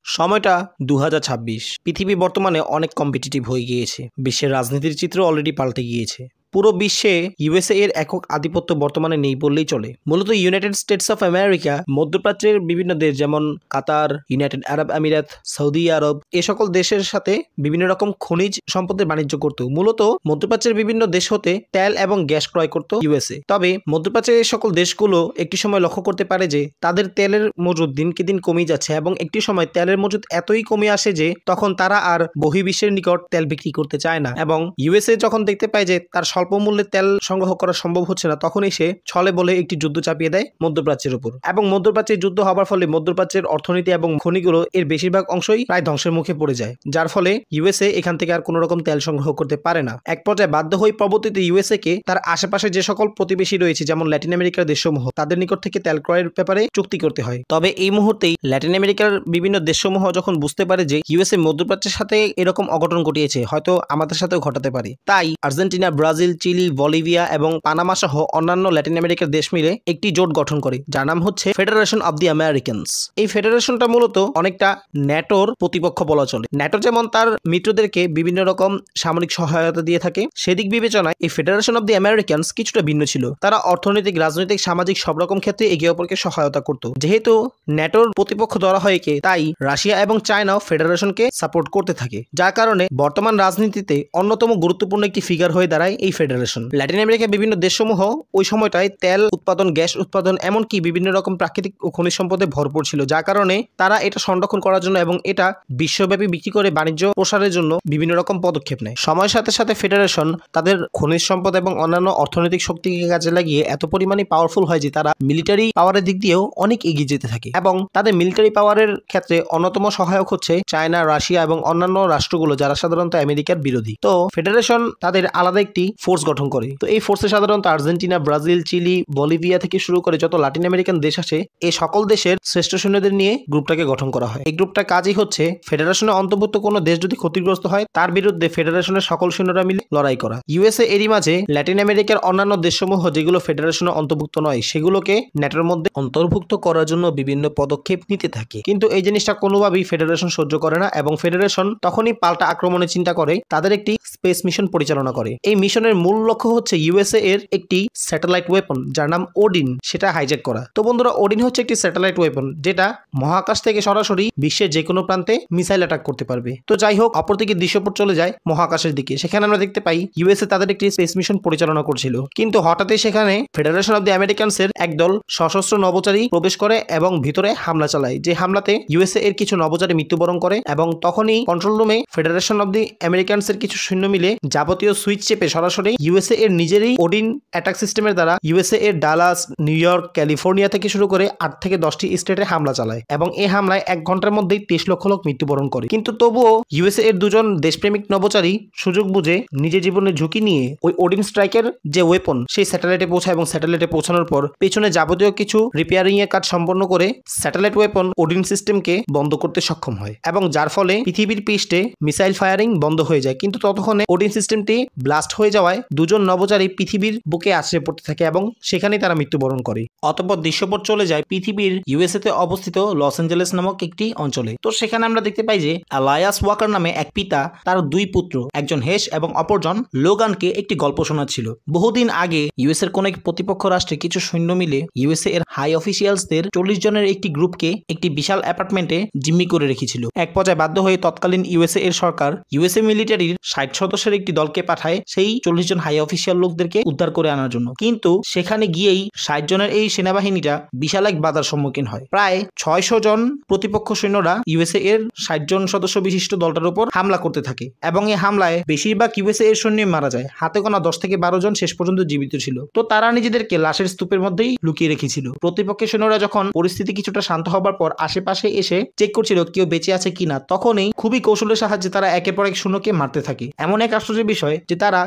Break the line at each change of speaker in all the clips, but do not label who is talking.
সময়টা ২০২৬। পৃথিবী বর্তমানে অনেক কম্পিটিটিভ হয়ে গিয়েছে। বিশ্বের রাজনীতির চিত্র অলরেডি পাল্টে গিয়েছে। পুরো বিশ্বে ইউএসএ এর একক আধিপত্য বর্তমানে নেই বললেই চলে। মূলত ইউনাইটেড স্টেটস অফ আমেরিকা মধ্যপ্রাচ্যের বিভিন্ন দেশ যেমন কাতার, ইউনাইটেড আরব আমিরাত, সৌদি আরব এ সকল দেশের সাথে বিভিন্ন রকম খনিজ সম্পদের বাণিজ্য করত। মূলত মধ্যপ্রাচ্যের বিভিন্ন দেশ হতে তেল এবং গ্যাস ক্রয় করত ইউএসএ। তবে মধ্যপ্রাচ্যের এই সকল দেশগুলো একটি সময় লক্ষ্য করতে পারে যে তাদের তেলের মজুদ দিনকে দিন কমে যাচ্ছে এবং একটি সময় তেলের মজুদ এতই কমে আসে যে তখন তারা আর বহির্বিশ্বের নিকট তেল বিক্রি করতে চায় না। এবং ইউএসএ যখন দেখতে পায় যে তার স্বল্প মূল্যে তেল সংগ্রহ করা সম্ভব হচ্ছে না, তখনই সে ছলে বলে একটি যুদ্ধ চাপিয়ে দেয় মধ্যপ্রাচ্যের উপর। এবং মধ্যপ্রাচ্যের যুদ্ধ হওয়ার ফলে মধ্যপ্রাচ্যের অর্থনীতি এবং খনিগুলো এর বেশিরভাগ অংশই প্রায় ধ্বংসের মুখে পড়ে যায়, যার ফলে ইউএসএ এখান থেকে আর কোনো রকম তেল সংগ্রহ করতে পারে না। এক পর্যায়ে বাধ্য হয়ে পরবর্তীতে ইউএসএ কে তার আশেপাশে যে সকল প্রতিবেশী রয়েছে যেমন ল্যাটিন আমেরিকার দেশসমূহ তাদের নিকট থেকে তেল ক্রয়ের ব্যাপারে চুক্তি করতে হয়। তবে এই মুহূর্তেই ল্যাটিন আমেরিকার বিভিন্ন দেশসমূহ যখন বুঝতে পারে যে ইউএসএ মধ্যপ্রাচ্যের সাথে এরকম অঘটন ঘটিয়েছে, হয়তো আমাদের সাথেও ঘটাতে পারে, তাই আর্জেন্টিনা, ব্রাজিল, চিলি, বলিভিয়া এবং পানামা সহ অন্যান্য ল্যাটিন আমেরিকার দেশ মিলে একটি জোট গঠন করে, যার নাম হচ্ছে ফেডারেশন অব দি আমেরিকানস। এই ফেডারেশনটা মূলত অনেকটা ন্যাটোর প্রতিপক্ষ বলা চলে। ন্যাটো যেমন তার মিত্রদেরকে বিভিন্ন রকম সামরিক সহায়তা দিয়ে থাকে, সেদিক বিবেচনায় এই ফেডারেশন অব দি আমেরিকানস কিছুটা ভিন্ন ছিল। তারা অর্থনৈতিক, রাজনৈতিক, সামাজিক সব রকম ক্ষেত্রে একে অপরকে সহায়তা করত। যেহেতু ন্যাটোর প্রতিপক্ষ ধরা হয় কে, তাই রাশিয়া এবং চায়নাও ফেডারেশনকে সাপোর্ট করতে থাকে, যার কারণে বর্তমান রাজনীতিতে অন্যতম গুরুত্বপূর্ণ একটি ফিগার হয়ে দাঁড়ায় এই ফেডারেশন। ল্যাটিন আমেরিকার বিভিন্ন দেশসমূহ ওই সময়টায় তেল উৎপাদন, গ্যাস উৎপাদন, এমনকি বিভিন্ন রকম প্রাকৃতিক ও খনিজ সম্পদে ভরপুর ছিল, যার কারণে তারা এটা সংরক্ষণ করার জন্য এবং এটা বিশ্বব্যাপী বিক্রি করে বাণিজ্য প্রসারের জন্য বিভিন্ন রকম পদক্ষেপ নেয়। সময়ের সাথে সাথে ফেডারেশন তাদের খনিজ সম্পদ এবং অন্যান্য অর্থনৈতিক শক্তিকে কাজে লাগিয়ে এত পরিমাণে পাওয়ারফুল হয় যে তারা মিলিটারি পাওয়ারের দিক দিয়েও অনেক এগিয়ে যেতে থাকে। এবং তাদের মিলিটারি পাওয়ারের ক্ষেত্রে অন্যতম সহায়ক হচ্ছে চায়না, রাশিয়া এবং অন্যান্য রাষ্ট্রগুলো যারা সাধারণত আমেরিকার বিরোধী। তো ফেডারেশন তাদের আলাদা একটি ফোর্স গঠন করে। তো এই ফোর্সে সাধারণত আর্জেন্টিনা, ব্রাজিল, চিলি, বলিভিয়া থেকে শুরু করে যত লাতিন আমেরিকান দেশ আছে এই সকল দেশের শ্রেষ্ঠ সৈন্যদের নিয়ে গ্রুপটাকে গঠন করা হয়। এই গ্রুপটার কাজই হচ্ছে ফেডারেশনের অন্তর্ভুক্ত কোনো দেশ যদি ক্ষতিগ্রস্ত হয় তার বিরুদ্ধে ফেডারেশনের সকল সৈন্যরা মিলে লড়াই করা। ইউএসএ এরই মাঝে ল্যাটিন আমেরিকার অন্যান্য দেশসমূহ যেগুলো ফেডারেশনের অন্তর্ভুক্ত নয় সেগুলোকে ন্যাটোর মধ্যে অন্তর্ভুক্ত করার জন্য বিভিন্ন পদক্ষেপ নিতে থাকে। কিন্তু এই জিনিসটা কোনোভাবেই ফেডারেশন সহ্য করে না এবং ফেডারেশন তখনই পাল্টা আক্রমণের চিন্তা করে, তাদের একটি স্পেস মিশন পরিচালনা করে। এই মিশনের মূল লক্ষ্য হচ্ছে ইউএসএ এর একটি স্যাটেলাইট ওয়েপন যার নাম ওডিন, সেটা হাইজ্যাক করা। তো বন্ধুরা, ওডিন হচ্ছে একটি স্যাটেলাইট ওয়েপন যেটা মহাকাশ থেকে সরাসরি বিশ্বের যে কোনো প্রান্তে মিসাইল অ্যাটাক করতে পারবে। তো যাই হোক, অপরদিকে দৃশ্যপট চলে যায় মহাকাশের দিকে। সেখানে আমরা দেখতে পাই ইউএসএ তাদের একটি স্পেস মিশন পরিচালনা করছিল, কিন্তু হঠাৎই সেখানে ফেডারেশন অব দি আমেরিকানস এর একদল সশস্ত্র নভোচারী প্রবেশ করে এবং ভিতরে হামলা চালায়। যে হামলাতে ইউএসএ এর কিছু নভোচারী মৃত্যুবরণ করে এবং তখনই কন্ট্রোল রুমে ফেডারেশন অব দি আমেরিকানস এর কিছু সৈন্য মিলে যাবতীয় সুইচ চেপে সরাসরি ইউএসএ এর নিজেরই ওডিন অ্যাটাক সিস্টেমের দ্বারা ইউএসএ এর ডালাস, নিউ ইয়র্ক, ক্যালিফোর্নিয়া থেকে শুরু করে 8 থেকে 10টি স্টেটে হামলা চালায় এবং এই হামলায় 1 ঘন্টার মধ্যেই 23 লক্ষ লোক মৃত্যুবরণ করে। কিন্তু তবুও ইউএসএ এর দুজন দেশপ্রেমিক নভোচারী সুযোগ বুঝে নিজের জীবনের ঝুঁকি নিয়ে ওই ওডিন স্ট্রাইকের যে ওয়েপন সেই স্যাটেলাইটে পৌঁছায় এবং স্যাটেলাইটে পৌঁছানোর পর পেছনে যাবতীয় কিছু রিপেয়ারিং এর কাজ সম্পন্ন করে স্যাটেলাইট ওয়েপন ওডিন সিস্টেমকে বন্ধ করতে সক্ষম হয় এবং যার ফলে পৃথিবীর পৃষ্ঠে মিসাইল ফায়ারিং বন্ধ হয়ে যায়। কিন্তু ততক্ষণে ওডিন সিস্টেমটি ব্লাস্ট হয়ে যাওয়ায় দুজন নভোচারী পৃথিবীর বুকে আছড়ে পড়তে থাকে এবং সেখানেই তারা মৃত্যুবরণ করে। অতঃপর দৃশ্যপট চলে যায় পৃথিবীর ইউএসএ তে অবস্থিত লস অ্যাঞ্জেলেস নামক একটি অঞ্চলে। তো সেখানে আমরা দেখতে পাই যে এলায়াস ওয়াকার নামে এক পিতা তার 2 পুত্র, একজন হেস এবং অপরজন লোগানকে একটি গল্প শোনাচ্ছিল। বহুদিন আগে ইউএসএ এর কোন এক প্রতিপক্ষ রাষ্ট্রে কিছু সৈন্য মিলে ইউএসএ এর হাই অফিসিয়ালসদের 40 জনের একটি গ্রুপকে একটি বিশাল অ্যাপার্টমেন্টে জিম্মি করে রেখেছিল। এক পর্যায়ে বাধ্য হয়ে তৎকালীন ইউএসএ এর সরকার ইউএসএ মিলিটারির 60 সদস্যের একটি দলকে পাঠায় সেই 40 জন হাই অফিসিয়াল লোকদেরকে উদ্ধার করে আনার জন্য। কিন্তু সেখানে গিয়েই 60 জনের এই সেনাবাহিনীটা বিশাল এক বাধার সম্মুখীন হয়। প্রায় 600 জন প্রতিপক্ষ সৈন্যরা ইউএসএ এর 60 জন সদস্য বিশিষ্ট দলটার উপর হামলা করতে থাকে এবং এই হামলায় বেশিরভাগ ইউএসএ এর সৈন্য মারা যায়। হাতে গোনা 10 থেকে 12 জন শেষ পর্যন্ত জীবিত ছিল। তো তারা নিজেদেরকে লাশের স্তূপের মধ্যেই লুকিয়ে রেখেছিল। প্রতিপক্ষের সৈন্যরা যখন পরিস্থিতি কিছুটা শান্ত হবার পর আশেপাশে এসে চেক করছিল কেউ বেঁচে আছে কিনা, তখনই খুবই কৌশলের সাহায্যে তারা একের পর এক সৈন্যকে মারতে থাকে। এমন এক আশ্চর্যের বিষয় যে তারা কখনো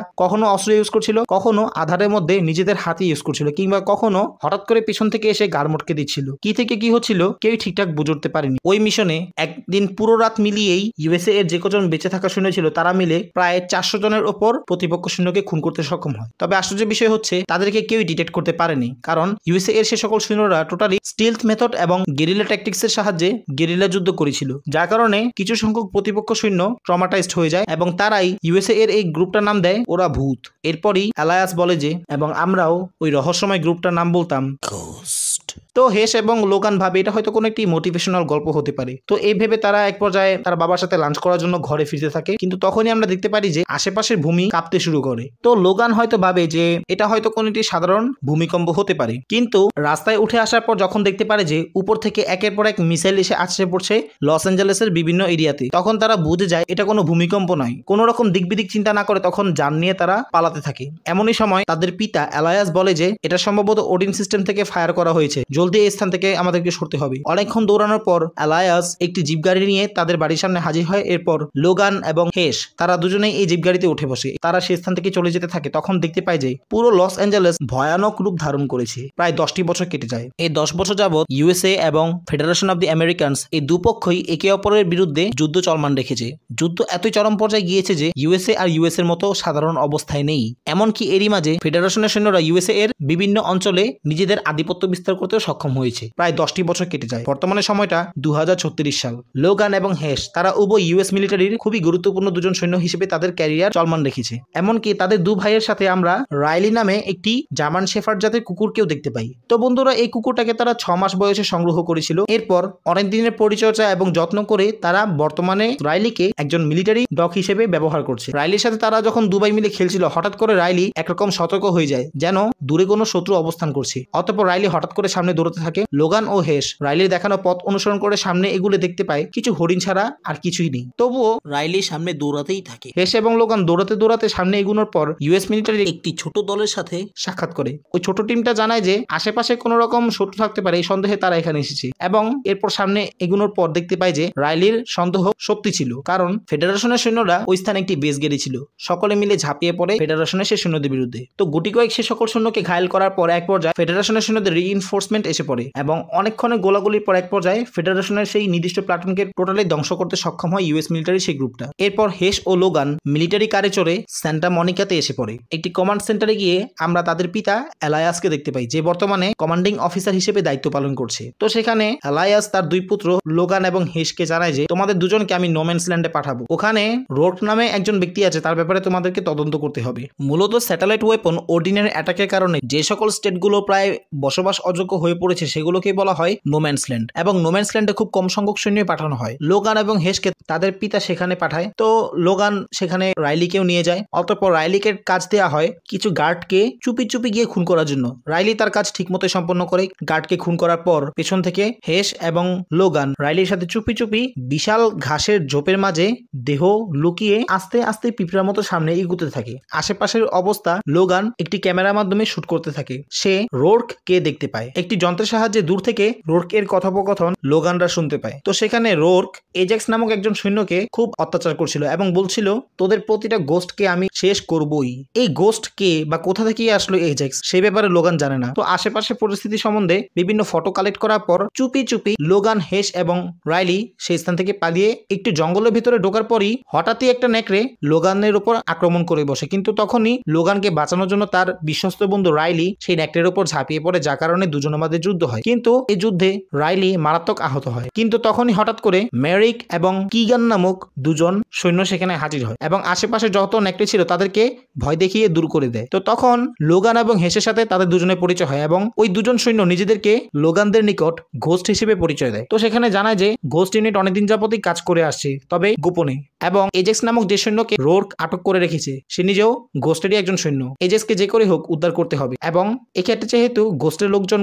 অস্ত্র ইউজ করছিল, কখনো আধারের মধ্যে নিজেদের হাতে ইউজ করছিল, কিংবা কখনো হঠাৎ করে পিছন থেকে এসে গাড় মটকে দিচ্ছিল। কি থেকে কি হচ্ছিল কেউ ঠিকঠাক বুঝে উঠতে পারেনি। ওই মিশনে একদিন পুরো রাত মিলিয়েই ইউএসএ এর যে কজন বেঁচে থাকা সৈন্য ছিল তারা মিলে প্রায় 400 জনের ওপর প্রতিপক্ষ সৈন্যকে খুন করতে সক্ষম হয়। তবে আশ্চর্য বিষয় হচ্ছে তাদেরকে কেউই ডিটেক্ট করতে পারেনি, কারণ ইউএসএ এর সে সকল সৈন্যরা টোটালি স্টিলথ মেথড এবং গেরিলা ট্যাকটিক্স এর সাহায্যে গেরিলা যুদ্ধ করেছিল, যার কারণে কিছু সংখ্যক প্রতিপক্ষ সৈন্য ট্রমাটাইজড হয়ে যায় এবং তারাই ইউএসএ এর এই গ্রুপটার নাম দেয় ওরা ভূত। এরপরই অ্যালায়াস বলে যে এবং আমরাও ওই রহস্যময় গ্রুপটার নাম বলতাম ঘোস্ট। তো হেস এবং লোগান ভাবে এটা হয়তো কোনো একটি মোটিভেশনাল গল্প হতে পারে। তো এই ভেবে তারা এক পর্যায়ে তার বাবার সাথে লাঞ্চ করার জন্য ঘরে ফিরতে থাকে, কিন্তু তখনই আমরা দেখতে পারি যে আশেপাশের ভূমি কাঁপতে শুরু করে। তো লোগান হয়তো ভাবে যে এটা হয়তো কোনো একটি সাধারণ ভূমিকম্প হতে পারে, কিন্তু রাস্তায় উঠে আসার পর যখন দেখতে পারে যে উপর থেকে একের পর এক মিসাইল এসে আছড়ে পড়ছে লস অ্যাঞ্জেলেসের বিভিন্ন এরিয়াতে, তখন তারা বুঝে যায় এটা কোনো ভূমিকম্প নয়। কোনো রকম দিক বিদিক চিন্তা না করে তখন যান নিয়ে তারা পালাতে থাকে। এমনই সময় তাদের পিতা অ্যালায়াস বলে যে এটা সম্ভবত ওডিন সিস্টেম থেকে ফায়ার করা হয়েছে, জলদি এই স্থান থেকে আমাদেরকে সরতে হবে। অনেকক্ষণ দৌড়ানোর পর অ্যালায়াস একটি জিপ গাড়ি নিয়ে তাদের বাড়ির সামনে হাজির হয়। এরপর লোগান এবং হেস তারা দুজনেই এই জিপ গাড়িতে উঠে বসে। তারা সেই স্থান থেকে চলে যেতে থাকে। তখন দেখতে পায় যে পুরো লস অ্যাঞ্জেলেস ভয়ানক রূপ ধারণ করেছে। প্রায় 10টি বছর কেটে যায়। এই 10 বছর যাবৎ ইউএসএ এবং ফেডারেশন অফ দি আমেরিকানস এই দুপক্ষই একে অপরের বিরুদ্ধে যুদ্ধ চলমান রেখেছে। যুদ্ধ এতই চরম পর্যায়ে গিয়েছে যে ইউএসএ আর ইউএস এর মতো সাধারণ অবস্থায় নেই। এমনকি এরই মাঝে ফেডারেশনের সৈন্যরা ইউএসএ এর বিভিন্ন অঞ্চলে নিজেদের আধিপত্য বিস্তার করতেও সক্ষম হয়েছে। প্রায় 10টি বছর কেটে যায়। বর্তমানে সময়টা 2036 সাল। লোগান এবং হেস তারা উভয় ইউএস মিলিটারির খুবই গুরুত্বপূর্ণ দুজন সৈন্য হিসেবে তাদের ক্যারিয়ার চলমান রেখেছে। এমনকি তাদের দু ভাইয়ের সাথে আমরা রাইলি নামে একটি জার্মান শেফার্ড জাতের কুকুরকেও দেখতে পাই। তো বন্ধুরা, এই কুকুরটাকে তারা 6 মাস বয়সে সংগ্রহ করেছিল। এরপর অনেক দিনের পরিচর্যা এবং যত্ন করে তারা বর্তমানে রাইলিকে একজন মিলিটারি ডগ হিসেবে ব্যবহার করছে। রাইলির সাথে তারা যখন দুবাই মিলে খেলছিল, হঠাৎ করে রাইলি একরকম সতর্ক হয়ে যায় যেন দূরে কোনো শত্রু অবস্থান করছে। অতঃপর রাইলি হঠাৎ করে সামনে দৌড়তে থাকে। লোগান ও হেস রাইলির দেখানো পথ অনুসরণ করে সামনে এগুলো দেখতে পায় কিছু হরিণ ছাড়া আর কিছুই নেই। তবুও রাইলি সামনে দৌড়াতেই থাকে। হেস এবং লোগান দৌড়াতে দৌড়াতে সামনে এগুনোর পর ইউএস মিলিটারির একটি ছোট দলের সাথে সাক্ষাৎ করে। ওই ছোট টিমটা জানায় যে আশেপাশে কোনো রকম শত্রু থাকতে পারে, এই সন্দেহে তারা এখানে এসেছে। এবং এরপর সামনে এগুনোর পর দেখতে পায় যে রাইলির সন্দেহ সত্যি ছিল, কারণ ফেডারেশনের সৈন্যরা ওই স্থানে একটি বেস গেড়েছিল। সকলে মিলে ঝাঁপিয়ে পড়ে ফেডারেশনের সেই সৈন্যদের বিরুদ্ধে। তো গুটি কয়েক সে সকল সৈন্যকে ঘায়েল করার পর এক পর্যায়ে ফেডারেশনের সৈন্যদের রিইনফোর্সমেন্ট এসে পড়ে এবং অনেকক্ষণে গোলাগুলির পর এক পর্যায়ে ফেডারেশনের সেই নির্দিষ্ট প্লাটুনকে টোটালি ধ্বংস করতে সক্ষম হয় ইউএস মিলিটারি সেই গ্রুপটা। এরপর হেস ও লোগান মিলিটারি কারে চড়ে সান্টা মনিকাতে এসে পড়ে। একটি কমান্ড সেন্টারে গিয়ে আমরা তাদের পিতা অ্যালায়াসকে দেখতে পাই, যে বর্তমানে কমান্ডিং অফিসার হিসেবে দায়িত্ব পালন করছে। তো সেখানে অ্যালায়াস তার দুই পুত্র লোগান এবং হেসকে জানায় যে তোমাদের দুজনকে আমি নোম্যান্স ল্যান্ডে পাঠাবো। ওখানে রোর্ক নামে একজন ব্যক্তি আছে, তার ব্যাপারে তোমাদেরকে তদন্ত করতে হবে। মূলত স্যাটেলাইট ওয়েপন অর্ডিনারি অ্যাটাকের কারণে যে সকল স্টেটগুলো প্রায় বসবাস অযোগ্য হয়ে পড়েছে সেগুলোকে বলা হয় নোম্যান্স ল্যান্ড, এবং নোম্যান্স ল্যান্ডে খুব কম সংখ্যক সৈন্য পাঠানো হয়। লোগান এবং হেসকে তাদের পিতা সেখানে পাঠায়। তো লোগান সেখানে রাইলিকেও নিয়ে যায়। অতঃপর রাইলিকে কাজ দেওয়া হয় কিছু গার্ডকে চুপি চুপি গিয়ে খুন করার জন্য। রাইলি তার কাজ ঠিকমতো সম্পন্ন করে। গার্ডকে খুন করার পর পেছন থেকে হেস এবং লোগান রাইলির সাথে চুপি চুপি বিশাল ঘাসের ঝোপের মাঝে দেহ লুকিয়ে আস্তে আস্তে পিঁপড়ার মতো সামনে এগুতে থাকে। আশেপাশের অবস্থা লোগান একটি ক্যামেরার মাধ্যমে শুট করতে থাকে। সে রোর্ক কে দেখতে পায়। একটি যন্ত্রের সাহায্যে দূর থেকে রোর্ক এর কথোপকথন লোগানরা শুনতে পায়। তো সেখানে রোর্ক এজেক্স নামক একজন সৈন্যকে খুব অত্যাচার করছিল এবং বলছিল তোদের প্রতিটা গোস্টকে আমি শেষ করবই। এই গোস্ট কে বা কোথা থেকে আসলো এজেক্স সেই ব্যাপারে লোগান জানে না। তো আশেপাশে পরিস্থিতি সম্বন্ধে বিভিন্ন ফটো কালেক্ট করার পর চুপি চুপি লোগান, হেস এবং রাইলি সেই স্থান থেকে পালিয়ে একটি জঙ্গলের ভিতরে ঢোকার পরই হঠাৎই একটা নেকড়ে লোগানের উপর আক্রমণ করে বসে। কিন্তু তখনই লোগানকে বাঁচানোর জন্য তার বিশ্বস্ত বন্ধু রাইলি সেই নেকড়ের উপর ঝাঁপিয়ে পড়ে, যার কারণে দুজনের মধ্যে যুদ্ধ হয়। কিন্তু এই যুদ্ধে রাইলি মারাত্মক আহত হয়। কিন্তু তখনই হঠাৎ করে মেরিক এবং কিগান নামক দুজন সৈন্য সেখানে হাজির হয় এবং আশেপাশে যত নেকড়ে ছিল তাদেরকে ভয় দেখিয়ে দূর করে দেয়। তো তখন লোগান এবং হেসের সাথে তাদের দুজনের পরিচয় হয় এবং ওই দুজন সৈন্য নিজেদেরকে লোগানদের নিকট ঘোস্ট হিসেবে পরিচয় দেয়। তো সেখানে জানায় যে ঘোস্ট ইউনিট অনেকদিন যাবতই কাজ করে আসছে, তবে গোপনে। এবং এজেক্স নামক যে সৈন্যকে রোর্ক আটক করে রেখেছে সে নিজেও ঘোস্টেরই একজন সৈন্য। এজেক্সকে যে করে হোক উদ্ধার করতে হবে এবং এক্ষেত্রে যেহেতু ঘোস্টের লোকজন কম, তাই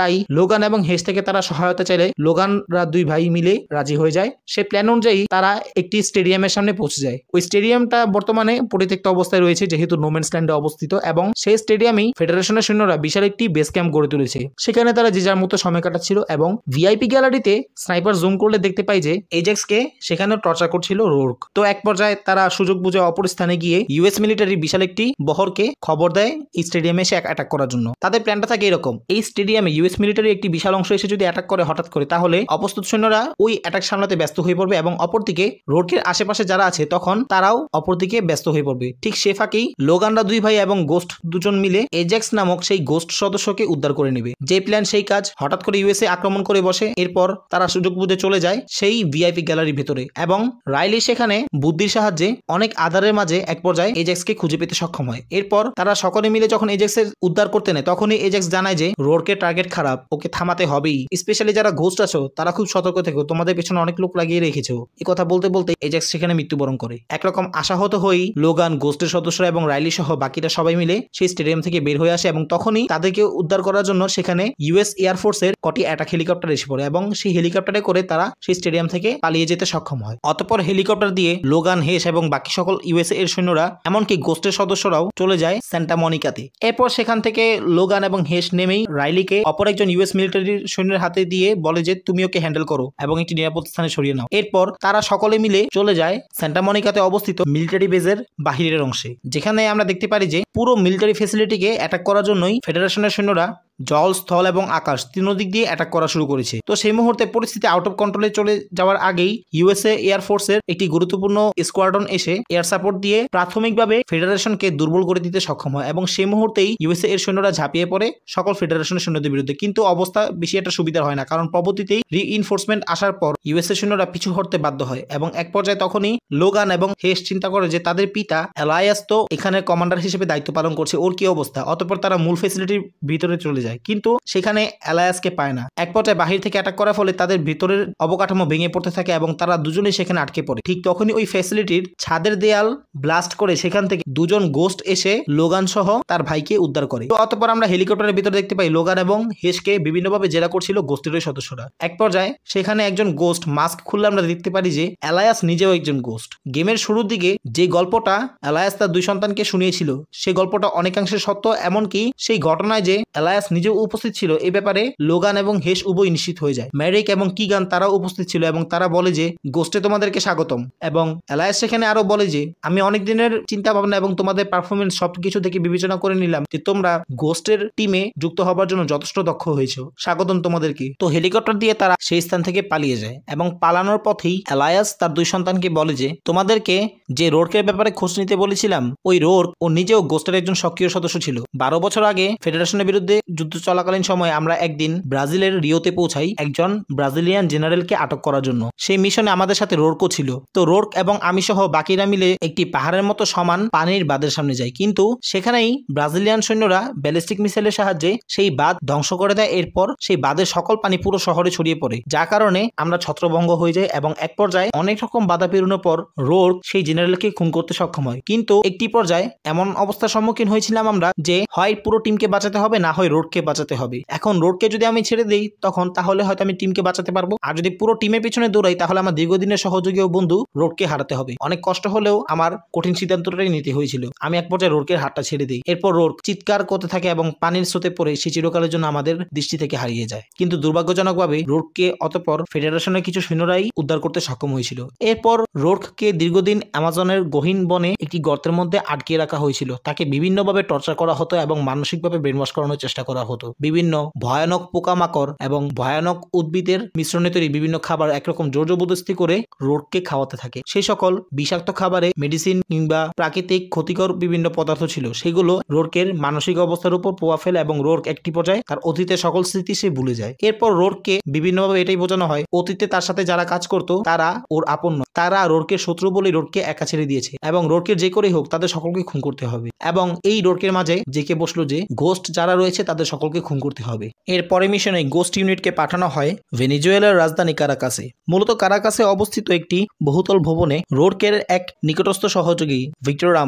তাই লোগান এবং হেস থেকে তারা সহায়তা চাইলে লোগানরা দুই ভাই মিলে রাজি হয়ে যায়। সে প্ল্যান অনুযায়ী তারা একটি স্টেডিয়ামের সামনে পৌঁছে যায়। ওই স্টেডিয়ামটা বর্তমানে পরিত্যক্ত অবস্থায় রয়েছে যেহেতু নোম্যান্স ল্যান্ডে অবস্থিত, এবং সেই স্টেডিয়ামেই ফেডারেশনের সৈন্যরা বিশাল একটি বেস ক্যাম্প গড়ে তুলেছে। সেখানে তারা যে যার মতো সময় কাটাচ্ছিল এবং ভিআইপি গ্যালারিতে স্নাইপার জুম করলে দেখতে পাই যে এজেক্সকে সেখানে টর্চার করছিল রোর্ক। তো এক পর্যায়ে তারা সুযোগ বুঝে অপর স্থানে গিয়ে ইউএস মিলিটারি বিশাল একটি বহরকে খবর দেয় এই স্টেডিয়ামে এসে অ্যাটাক করার জন্য। তাদের প্ল্যানটা থাকে এরকম, এই স্টেডিয়ামে ইউএস মিলিটারি একটি বিশাল অংশ এসে যদি অ্যাটাক করে হঠাৎ করে, তাহলে অপ্রস্তুত সৈন্যরা ওই অ্যাটাক সামলাতে ব্যস্ত হয়ে পড়বে এবং অপরদিকে রোর্কের আশেপাশে যারা আছে তখন তারাও অপরদিকে ব্যস্ত হয়ে পড়বে। ঠিক সে ফাঁকেই লোগানরা দুই ভাই এবং গোস্ট দুজন মিলে এজেক্স নামক সেই গোস্ট সদস্যকে উদ্ধার করে নেবে। যে প্ল্যান সেই কাজ, হঠাৎ করে ইউএসএ আক্রমণ করে বসে। এরপর তারা সুযোগ বুঝে চলে যায় সেই ভিআইপি গ্যালারির ভেতরে এবং রাইলি সেখানে বুদ্ধির সাহায্যে অনেক আধারের মাঝে এক পর্যায়ে এজেক্সকে খুঁজে পেতে সক্ষম হয়। এরপর তারা সকলে মিলে যখন এজেক্সের উদ্ধার করতে নেয় তখনই এজেক্স জানায় যে রোর্কের টার্গেট খারাপ, ওকে থামাতে হবেই। স্পেশালি যারা ঘোস্ট আছো তারা খুব সতর্ক থেকো, তোমাদের পেছনে অনেক লোক লাগিয়ে রেখেছো। এই কথা বলতে বলতে এজেক্স সেখানে মৃত্যুবরণ করে। একরকম আশাহত হয়েই লোগান, গোস্টের সদস্যরা এবং রাইলি সহ বাকিরা সবাই মিলে সেই স্টেডিয়াম থেকে বের হয়ে আসে এবং তখনই তাদেরকে উদ্ধার করার জন্য সেখানে ইউএস এয়ারফোর্সের কটি অ্যাটাক হেলিকপ্টার এসে পড়ে এবং সেই হেলিকপ্টারে করে তারা সেই স্টেডিয়াম থেকে পালিয়ে যেতে সক্ষম হয়। অতঃপর হেলিকপ্টার দিয়ে লোগান, হেস এবং বাকি সকল ইউএসএ এর সৈন্যরা এমনকি গোস্টের সদস্যরাও চলে যায় সান্টা মনিকাতে। এরপর সেখান থেকে লোগান এবং হেস নেমেই রাইলিকে অপর একজন ইউএস মিলিটারির সৈন্যের হাতে দিয়ে বলে যে তুমি ওকে হ্যান্ডেল করো এবং একটি নিরাপদ স্থানে সরিয়ে নাও। এরপর তারা সকলে মিলে চলে যায় সান্টা মনিকাতে অবস্থিত মিলিটারি বেজের বাহিরের অংশে, যেখানে আমরা দেখতে পারি যে পুরো মিলিটারি ফ্যাসিলিটিকে অ্যাটাক করার জন্যই ফেডারেশনের সৈন্যরা জল, স্থল এবং আকাশ তিন দিক দিয়ে অ্যাটাক করা শুরু করেছে। তো সেই মুহূর্তে পরিস্থিতি আউট অফ কন্ট্রোলে চলে যাওয়ার আগেই ইউএসএ এয়ারফোর্সের একটি গুরুত্বপূর্ণ স্কোয়াড্রন এসে এয়ার সাপোর্ট দিয়ে প্রাথমিকভাবে ফেডারেশনকে দুর্বল করে দিতে সক্ষম হয় এবং সেই মুহূর্তেই ইউএসএ এর সৈন্যরা ঝাঁপিয়ে পড়ে সকল ফেডারেশনের সৈন্যদের বিরুদ্ধে। কিন্তু অবস্থা বেশি একটা সুবিধার হয় না, কারণ পরবর্তীতেই রিইনফোর্সমেন্ট আসার পর ইউএসএ সৈন্যরা পিছু হটতে বাধ্য হয় এবং এক পর্যায়ে তখনই লোগান এবং হেস চিন্তা করে যে তাদের পিতা এলায়াস তো এখানে কমান্ডার হিসেবে দায়িত্ব পালন করছে, ওর কি অবস্থা। অতঃপর তারা মূল ফ্যাসিলিটির ভিতরে চলে যায়, কিন্তু সেখানে এলায়াসকে পায় না। এক পর্যায়ে বাহির থেকে অ্যাটাক করার ফলে তাদের ভিতরের অবকাঠামো ভেঙে পড়তে থাকে এবং তারা দুজনেই সেখানে আটকে পড়ে। ঠিক তখনই ওই ফ্যাসিলিটির ছাদের দেয়াল ব্লাস্ট করে সেখান থেকে দুজন গোস্ট এসে লোগান সহ তার ভাইকে উদ্ধার করে। তো অতঃপর আমরা হেলিকপ্টারের ভিতরে দেখতে পাই লোগান এবং হেসকে বিভিন্নভাবে জেরা করছিল গোস্টের সদস্যরা। এক পর্যায়ে সেখানে একজন গোস্ট মাস্ক খুললে আমরা দেখতে পারি যে এলায়াস নিজেও একজন গোস্ট। গেমের শুরুর দিকে যে গল্পটা এলায়াস তার দুই সন্তানকে শুনিয়েছিল সেই গল্পটা অনেকাংশে সত্য, এমনকি সেই ঘটনায় যে এলায়াস নিজেও উপস্থিত ছিল এই ব্যাপারে লোগান এবং হেস উভয় নিশ্চিত হয়ে যায়। ম্যারিক এবং কিগান তারাও উপস্থিত ছিল এবং তারা বলে যে গোস্টে তোমাদেরকে স্বাগতম। এবং এলায়াস সেখানে আরো বলে যে আমি অনেক দিনের চিন্তা ভাবনা এবং তোমাদের পারফরমেন্স সবকিছু থেকে বিবেচনা করে নিলাম যে তোমরা গোস্টের টিমে যুক্ত হবার জন্য যথেষ্ট দক্ষ হয়েছো, স্বাগতম তোমাদেরকে। তো হেলিকপ্টার দিয়ে তারা সেই স্থান থেকে পালিয়ে যায় এবং পালানোর পথেই এলায়াস তার দুই সন্তানকে বলে যে তোমাদেরকে যে রোর্কের ব্যাপারে খোঁজ নিতে বলেছিলাম, ওই রোর্ক ও নিজেও গোস্টের একজন সক্রিয় সদস্য ছিল। 12 বছর আগে ফেডারেশনের বিরুদ্ধে যুদ্ধ চলাকালীন সময় আমরা একদিন ব্রাজিলের রিওতে পৌঁছাই একজন ব্রাজিলিয়ান জেনারেলকে আটক করার জন্য। সেই মিশনে আমাদের সাথে রোর্কও ছিল। তো রোর্ক এবং আমি সহ বাকিরা মিলে একটি পাহাড়ের মতো সমান পানির বাঁধের সামনে যাই, কিন্তু সেখানেই ব্রাজিলিয়ান সৈন্যরা ব্যালিস্টিক মিসাইলের সাহায্যে সেই বাঁধ ধ্বংস করে দেয়। এরপর সেই বাঁধের সকল পানি পুরো শহরে ছড়িয়ে পড়ে, যার কারণে আমরা ছত্রভঙ্গ হয়ে যাই এবং এক পর্যায়ে অনেক রকম বাধা পেরোনোর পর রোর্ক সেই জেনারেলকে খুন করতে সক্ষম হয়। কিন্তু একটি পর্যায়ে এমন অবস্থার সম্মুখীন হয়েছিলাম আমরা যে হয় পুরো টিমকে বাঁচাতে হবে, না হয় রোর্ককে বাঁচাতে হবে। এখন রোডকে যদি আমি ছেড়ে দিই তখন তাহলে হয়তো আমি টিমকে বাঁচাতে পারবো, আর যদি পুরো টিমের পিছনে দৌড়াই তাহলে আমার দীর্ঘদিনের সহযোগী ও বন্ধু রোডকে হারাতে হবে। অনেক কষ্ট হলেও আমার কঠিন সিদ্ধান্তটাই নিতে হয়েছিল। আমি এক পর্যায়ে রোডকে হাতটা ছেড়ে দিই। এরপর রোড চিৎকার করতে থাকে এবং পানির স্রোতে পড়ে সে চিরকালের জন্য আমাদের দৃষ্টি থেকে হারিয়ে যায়। কিন্তু দুর্ভাগ্যজনকভাবে রোডকে অতঃপর ফেডারেশনের কিছু সৈন্যরাই উদ্ধার করতে সক্ষম হয়েছিল। এরপর রোডকে দীর্ঘদিন অ্যামাজনের গহীন বনে একটি গর্তের মধ্যে আটকে রাখা হয়েছিল। তাকে বিভিন্নভাবে টর্চার করা হতো এবং মানসিকভাবে ব্রেনওয়াশ করানোর চেষ্টা করা হতো। বিভিন্ন ভয়ানক পোকামাকড় এবং ভয়ানক উদ্ভিদের মিশ্রণে তৈরি বিভিন্ন খাবার একরকম জোর জবরদস্তি করে রোডকে খাওয়াতে থাকে। সেই সকল বিষাক্ত খাবারে মেডিসিন কিংবা প্রাকৃতিক ক্ষতিকর বিভিন্ন পদার্থ ছিল, সেগুলো রোডকের মানসিক অবস্থার উপর প্রভাব ফেলে এবং রোড একটি পর্যায়ে তার অতীতের সকল স্মৃতি সে ভুলে যায়। এরপর রোডকে বিভিন্নভাবে এটাই বোঝানো হয় অতীতে তার সাথে যারা কাজ করতো তারা ওর আপন নয়, তারা রোডকে শত্রু বলে রোডকে একা ছেড়ে দিয়েছে এবং রোডকে যে করেই হোক তাদের সকলকে খুন করতে হবে। এবং এই রোডকের মাঝে জেকে বসলো যে গোস্ট যারা রয়েছে তাদের সকলকে খুন করতে হবে। এরপরে মিশনে গোস্ট ইউনিটকে পাঠানো হয় ভেনেজুয়েলার রাজধানী কারাকাসে। মূলত কারাকাসে অবস্থিত একটি বহুতল ভবনে রোডকের এক নিকটস্থ সহযোগী ভিক্টর রামোস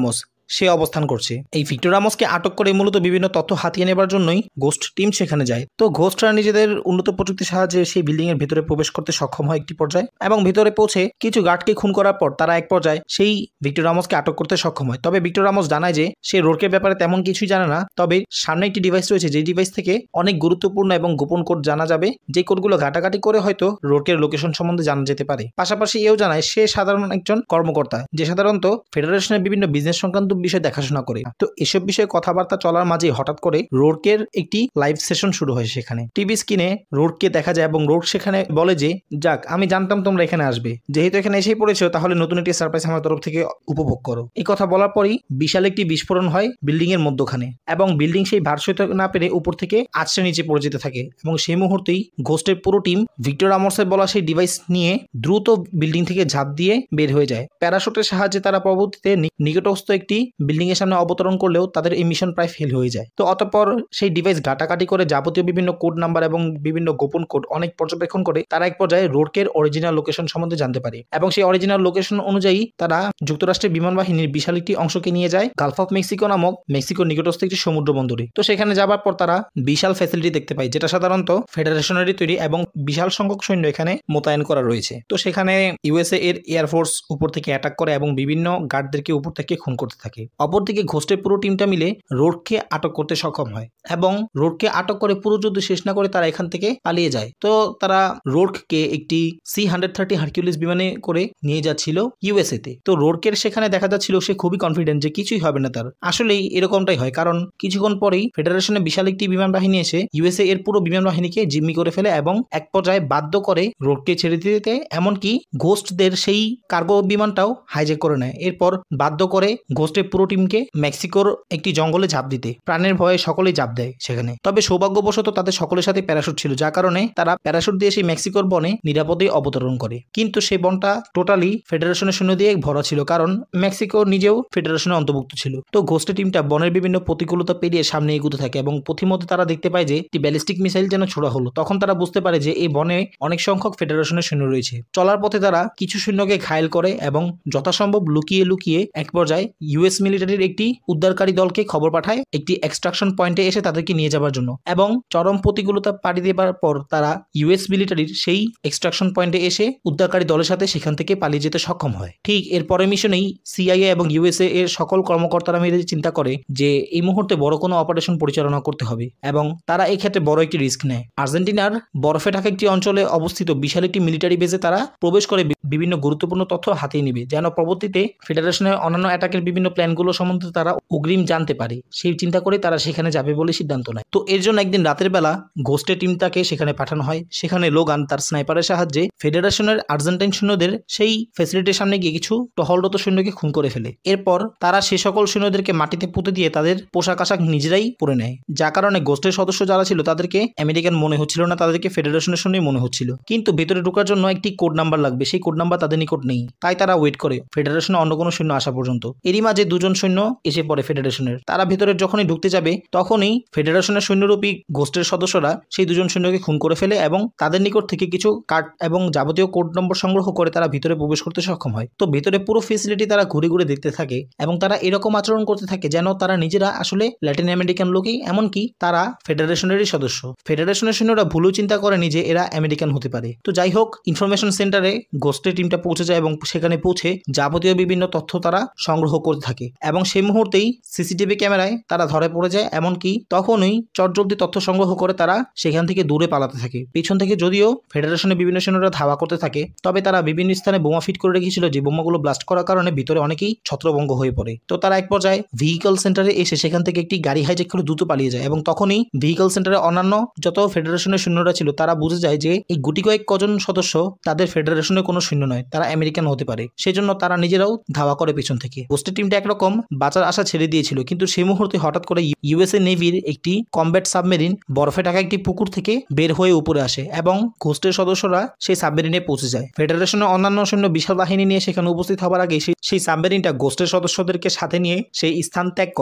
সে অবস্থান করছে। এই ভিক্টর রামোসকে আটক করে মূলত বিভিন্ন তথ্য হাতিয়ে নেবার জন্যই ঘোস্ট টিম সেখানে যায়। তো ঘোস্টরা নিজেদের উন্নত প্রযুক্তির সাহায্যে সেই বিল্ডিং এর ভেতরে প্রবেশ করতে সক্ষম হয় একটি পর্যায়ে, এবং ভেতরে পৌঁছে কিছু গার্ডকে খুন করার পর তারা এক পর্যায়ে সেই ভিক্টর রামোসকে আটক করতে সক্ষম হয়। তবে ভিক্টর রামোস জানায় যে সে রোরকের ব্যাপারে তেমন কিছুই জানে না, তবে সামনে একটি ডিভাইস রয়েছে যে ডিভাইস থেকে অনেক গুরুত্বপূর্ণ এবং গোপন কোড জানা যাবে, যে কোডগুলো ঘাটাঘাটি করে হয়তো রোরকের লোকেশন সম্বন্ধে জানা যেতে পারে। পাশাপাশি এও জানায় সে সাধারণ একজন কর্মকর্তা যে সাধারণত ফেডারেশনের বিভিন্ন বিজনেস সংক্রান্ত বিষয় দেখাশোনা করে। তো এসব বিষয়ে কথাবার্তা চলার মাঝে হঠাৎ করে রোরকের একটি লাইভ সেশন শুরু হয়। সেখানে টিভি স্ক্রিনে রোরকে দেখা যায় এবং রোর সেখানে বলে যে যাক, আমি জানতাম তোমরা এখানে আসবে, যেহেতু এখানে এসেই পড়েছো তাহলে নতুন একটি সারপ্রাইজ আমার তরফ থেকে উপভোগ করো। এই কথা বলার পরই বিশাল একটি বিস্ফোরণ হয় বিল্ডিং এর মধ্যখানে, এবং বিল্ডিং সেই ভার সইতে না পেরে উপর থেকে আছড়ে নিচে পড়ে যেতে থাকে, এবং সেই মুহূর্তেই ঘোস্টের পুরো টিম ভিক্টর রামোসের বলা সেই ডিভাইস নিয়ে দ্রুত বিল্ডিং থেকে ঝাঁপ দিয়ে বের হয়ে যায়। প্যারাশুটের সাহায্যে তারা পরবর্তীতে নিকটস্থ একটি বিল্ডিং এর সামনে অবতরণ করলেও তাদের এই মিশন প্রায় ফেল হয়ে যায়। তো অতঃপর সেই ডিভাইস ঘাটাঘাটি করে যাবতীয় বিভিন্ন কোড নাম্বার এবং বিভিন্ন গোপন কোড অনেক পর্যবেক্ষণ করে তারা এক পর্যায়ে রোরকের অরিজিনাল লোকেশন সম্বন্ধে জানতে পারে, এবং সেই অরিজিনাল লোকেশন অনুযায়ী তারা যুক্তরাষ্ট্রের বিমান বাহিনীর বিশাল একটি অংশকে নিয়ে যায় গালফ অফ মেক্সিকো নামক মেক্সিকোর নিকটস্থ একটি সমুদ্র বন্দরে। তো সেখানে যাবার পর তারা বিশাল ফ্যাসিলিটি দেখতে পায়, যেটা সাধারণত ফেডারেশনেরই তৈরি, এবং বিশাল সংখ্যক সৈন্য এখানে মোতায়েন করা রয়েছে। তো সেখানে ইউএসএ এর এয়ারফোর্স উপর থেকে অ্যাটাক করে এবং বিভিন্ন গার্ডদেরকে উপর থেকে খুন করতে থাকে। অপরদিকে ঘোস্টের পুরো টিমটা মিলে রোডকে আটক করতে সক্ষম হয়, এবং রোডকে আটক করে পুরো যুদ্ধ শেষ না করে তারা এখান থেকে পালিয়ে যায়। তো তারা রোডকে একটি C-130 হারকিউলিস বিমানে করে নিয়ে যাচ্ছিল ইউএসএ তে। তো রোডকের সেখানে দেখা যাচ্ছিল সে খুবই কনফিডেন্ট যে কিছুই হবে না তার। আসলেই এরকমটাই হয়, কারণ কিছুক্ষণ পরেই ফেডারেশনের বিশাল একটি বিমান বাহিনী এসে ইউএসএ এর পুরো বিমান বাহিনীকে জিম্মি করে ফেলে এবং এক পর্যায়ে বাধ্য করে রোডকে ছেড়ে দিতে, এমনকি ঘোস্টদের সেই কার্গো বিমানটাও হাইজ্যাক করে নেয়। এরপর বাধ্য করে ঘোস্টের পুরো টিমকে মেক্সিকোর একটি জঙ্গলে ঝাঁপ দিতে। প্রাণের ভয়ে সকলেই ঝাঁপ দেয় সেখানে। তবে সৌভাগ্যবশত তাদের সকলের সাথে প্যারাশুট ছিল, যার কারণে তারা প্যারাশুট দিয়ে সেই মেক্সিকোর বনে নিরাপদে অবতরণ করে। কিন্তু সেই বনটা টোটালি ফেডারেশনের সৈন্য দিয়ে ভরা ছিল, কারণ মেক্সিকো নিজেও ফেডারেশনের অন্তর্ভুক্ত ছিল। তো ঘোস্টের টিমটা বনের বিভিন্ন প্রতিকূলতা পেরিয়ে সামনে এগুতে থাকে, এবং পথিমধ্যে তারা দেখতে পায় যে একটি ব্যালিস্টিক মিসাইল যেন ছোড়া হলো। তখন তারা বুঝতে পারে যে এই বনে অনেক সংখ্যক ফেডারেশনের সৈন্য রয়েছে। চলার পথে তারা কিছু সৈন্যকে ঘায়েল করে এবং যথাসম্ভব লুকিয়ে লুকিয়ে এক পর্যায়ে ইউএস মিলিটারির একটি উদ্ধারকারী দলকে খবর পাঠায় একটি এক্সট্রাকশন পয়েন্টে এসে তাদেরকে নিয়ে যাবার জন্য, এবং চরম প্রতিকূলতা পাড়ি দেবার পর তারা ইউএস মিলিটারির সেই এক্সট্রাকশন পয়েন্টে এসে উদ্ধারকারী দলের সাথে সেখান থেকে পালিয়ে যেতে সক্ষম হয়। ঠিক এর পরের মিশনেই সিআইএ এবং ইউএসএ এর সকল কর্মকর্তারা মিলে চিন্তা করে যে এই মুহূর্তে বড় কোনো অপারেশন পরিচালনা করতে হবে, এবং তারা এই ক্ষেত্রে বড় একটি রিস্ক নেয়। আর্জেন্টিনার বরফে ঢাকা একটি অঞ্চলে অবস্থিত বিশাল একটি মিলিটারি বেজে তারা প্রবেশ করে বিভিন্ন গুরুত্বপূর্ণ তথ্য হাতিয়ে নিবে, যেন পরবর্তীতে ফেডারেশনের অন্যান্য অ্যাটাকের বিভিন্ন প্ল্যানগুলো সম্বন্ধে তারা অগ্রিম জানতে পারে। সেই চিন্তা করে তারা সেখানে যাবে বলে সিদ্ধান্ত নেয়। তো এর জন্য একদিন রাতের বেলা ঘোস্টের টিমটাকে সেখানে পাঠানো হয়। সেখানে লোগান তার স্নাইপারের সাহায্যে ফেডারেশনের আর্জেন্টাইন সৈন্যদের সেই ফ্যাসিলিটির সামনে গিয়ে কিছু টহলরত সৈন্যকে খুন করে ফেলে। এরপর তারা সে সকল সৈন্যদেরকে মাটিতে পুঁতে দিয়ে তাদের পোশাক আশাক নিজেরাই পরে নেয়, যার কারণে ঘোস্টের সদস্য যারা ছিল তাদেরকে আমেরিকান মনে হচ্ছিল না, তাদেরকে ফেডারেশনের সৈন্যই মনে হচ্ছিল। কিন্তু ভেতরে ঢোকার জন্য একটি কোড নাম্বার লাগবে, সেই কোড নাম্বার তাদের নিকট নেই। তাই তারা ওয়েট করে ফেডারেশনের অন্য কোনো সৈন্য আসা পর্যন্ত। এরই মাঝে দুজন সৈন্য এসে পড়ে ফেডারেশনের। তারা ভেতরে যখনই ঢুকতে যাবে তখনই ফেডারেশনের সৈন্যরূপী ঘোস্টের সদস্যরা সেই দুজন সৈন্যকে খুন করে ফেলে, এবং তাদের নিকট থেকে কিছু কার্ড এবং যাবতীয় কোড নম্বর সংগ্রহ করে তারা ভিতরে প্রবেশ করতে সক্ষম হয়। তো ভেতরে পুরো ফেসিলিটি তারা ঘুরে ঘুরে দেখতে থাকে, এবং তারা এরকম আচরণ করতে থাকে যেন তারা নিজেরা আসলে ল্যাটিন আমেরিকান লোকই, এমনকি তারা ফেডারেশনেরই সদস্য। ফেডারেশনের সৈন্যরা ভুলও চিন্তা করেনি যে এরা আমেরিকান হতে পারে। তো যাই হোক, ইনফরমেশন সেন্টারে ঘোস্টের টিমটা পৌঁছে যায় এবং সেখানে পৌঁছে যাবতীয় বিভিন্ন তথ্য তারা সংগ্রহ করতে থাকে, এবং সেই মুহূর্তেই সিসিটিভি ক্যামেরায় তারা ধরে পড়ে যায়। এমনকি তখনই চটজলদি তথ্য সংগ্রহ করে তারা সেখান থেকে দূরে পালাতে থাকে। পিছন থেকে যদিও ফেডারেশনের বিভিন্ন সৈন্যরা ধাওয়া করতে থাকে, তবে তারা বিভিন্ন স্থানে বোমা ফিট করে রেখেছিল, যে বোমাগুলো ব্লাস্ট করার কারণে ভিতরে অনেকেই ছত্রভঙ্গ হয়ে পড়ে। তো তারা এক পর্যায়ে ভেহিকল সেন্টারে এসে সেখান থেকে একটি গাড়ি হাইজ্যাক করে দ্রুত পালিয়ে যায়, এবং তখনই ভেহিকল সেন্টারে অন্যান্য যত ফেডারেশনের সৈন্যরা ছিল তারা বুঝে যায় যে এই গুটি কয়েক কজন সদস্য তাদের ফেডারেশনের কোনো সৈন্য নয়, তারা আমেরিকান হতে পারে। সেজন্য তারা নিজেরাও ধাওয়া করে পিছন থেকে। ঘোস্টের টিমটা একরকম বাঁচার আশা ছেড়ে দিয়েছিল, কিন্তু সেই মুহূর্তে হঠাৎ করে ইউএসএ নেভির একটি কমব্যাট সাবমেরিন বরফে ঢাকা একটি পুকুর থেকে বের হয়ে উপরে আসে, এবং ঘোস্টের সদস্যরা সেই সাবমেরিনে পৌঁছে যায়। ফেডারেশনের অন্যান্য সৈন্য বিশাল বাহিনী নিয়ে সেখানে উপস্থিত হবার আগে সেই সাবমেরিনটা ঘোস্টের সদস্যদেরকে সাথে নিয়ে সেই স্থান ত্যাগ করে।